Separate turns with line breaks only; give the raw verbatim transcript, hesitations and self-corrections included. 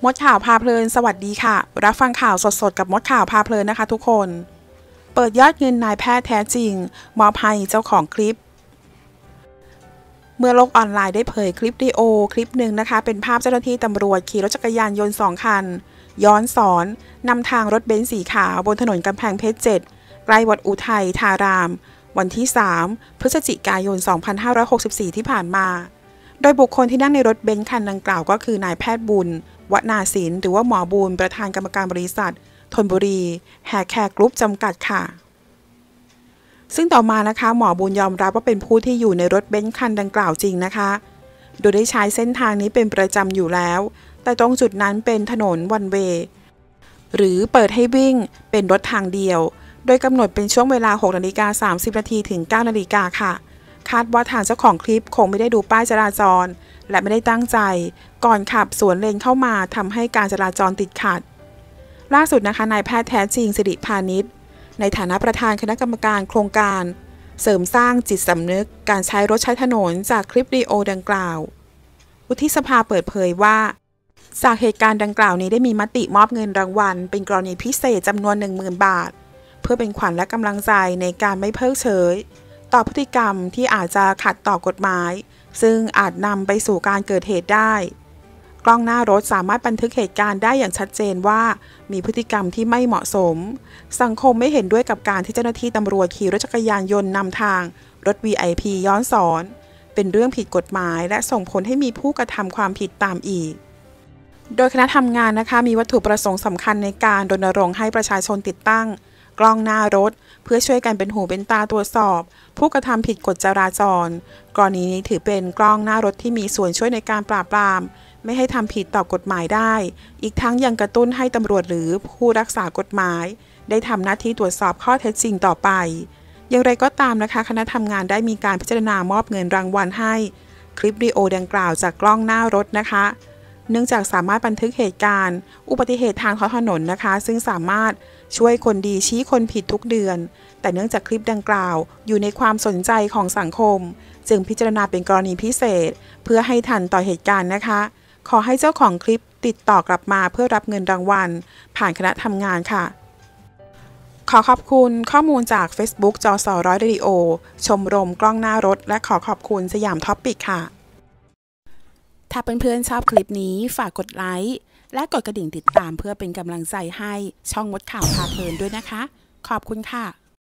มดข่าวพาเพลินสวัสดีค่ะรับฟังข่าวสดๆกับมดข่าวพาเพลินนะคะทุกคนเปิดยอดเงินนายแพทย์แท้จริงมอบให้เจ้าของคลิปเมื่อโลกออนไลน์ได้เผยคลิปวิดีโอคลิปหนึ่งนะคะเป็นภาพเจ้าหน้าที่ตำรวจขี่รถจักรยานยนต์สองคันย้อนสอนนำทางรถเบนซ์สีขาวบนถนนกำแพงเพชรเจ็ดใกล้วัดอุทัยธารามวันที่สามพฤศจิกายนสองพันห้าร้อยหกสิบสี่ที่ผ่านมาโดยบุคคลที่นั่งในรถเบนซ์คันดังกล่าวก็คือนายแพทย์บุญวนาศิลป์หรือว่าหมอบุญประธานกรรมการบริษัทธนบุรีแฮร์แคร์กรุ๊ปจำกัดค่ะซึ่งต่อมานะคะหมอบุญยอมรับว่าเป็นผู้ที่อยู่ในรถเบนซ์คันดังกล่าวจริงนะคะโดยได้ใช้เส้นทางนี้เป็นประจำอยู่แล้วแต่ตรงจุดนั้นเป็นถนนวันเวย์หรือเปิดให้วิ่งเป็นรถทางเดียวโดยกำหนดเป็นช่วงเวลา หกนาฬิกาสามสิบนาทีถึง เก้านาฬิกาค่ะคาดว่าทางเจ้าของคลิปคงไม่ได้ดูป้ายจราจรและไม่ได้ตั้งใจก่อนขับสวนเลนเข้ามาทำให้การจราจรติดขัดล่าสุดนะคะนายแพทย์แท้จริงสิริพานิชในฐานะประธานคณะกรรมการโครงการเสริมสร้างจิตสำนึกการใช้รถใช้ถนนจากคลิปวิดีโอดังกล่าววุฒิสภาเปิดเผยว่าจากเหตุการณ์ดังกล่าวนี้ได้มีมติมอบเงินรางวัลเป็นกรณีพิเศษจำนวน หนึ่งหมื่น บาทเพื่อเป็นขวัญและกำลังใจในการไม่เพิกเฉยต่อพฤติกรรมที่อาจจะขัดต่อกฎหมายซึ่งอาจนำไปสู่การเกิดเหตุได้กล้องหน้ารถสามารถบันทึกเหตุการณ์ได้อย่างชัดเจนว่ามีพฤติกรรมที่ไม่เหมาะสมสังคมไม่เห็นด้วยกับการที่เจ้าหน้าที่ตำรวจขี่รถจักรยานยนต์นำทางรถ วี ไอ พี ย้อนสอนเป็นเรื่องผิดกฎหมายและส่งผลให้มีผู้กระทำความผิดตามอีกโดยคณะทำงานนะคะมีวัตถุประสงค์สำคัญในการรณรงค์ให้ประชาชนติดตั้งกล้องหน้ารถเพื่อช่วยกันเป็นหูเป็นตาตรวจสอบผู้กระทำผิดกฎจราจรกรณีนี้ถือเป็นกล้องหน้ารถที่มีส่วนช่วยในการปราบปรามไม่ให้ทำผิดต่อกฎหมายได้อีกทั้งยังกระตุ้นให้ตำรวจหรือผู้รักษากฎหมายได้ทำหน้าที่ตรวจสอบข้อเท็จจริงต่อไปอย่างไรก็ตามนะคะคณะทำงานได้มีการพิจารณามอบเงินรางวัลให้คลิปวิดีโอดังกล่าวจากกล้องหน้ารถนะคะเนื่องจากสามารถบันทึกเหตุการณ์อุบัติเหตุทางท้องถนนนะคะซึ่งสามารถช่วยคนดีชี้คนผิดทุกเดือนแต่เนื่องจากคลิปดังกล่าวอยู่ในความสนใจของสังคมจึงพิจารณาเป็นกรณีพิเศษเพื่อให้ทันต่อเหตุการณ์นะคะขอให้เจ้าของคลิปติดต่อกลับมาเพื่อรับเงินรางวัลผ่านคณะทำงานค่ะขอขอบคุณข้อมูลจาก Facebook จสร้อยเรดิโอชมรมกล้องหน้ารถและขอขอบคุณสยามท็อปปิกค่ะถ้าเพื่อนๆชอบคลิปนี้ฝากกดไลค์และกดกระดิ่งติดตามเพื่อเป็นกำลังใจให้ช่องมดข่าวพาเพลินด้วยนะคะขอบคุณค่ะ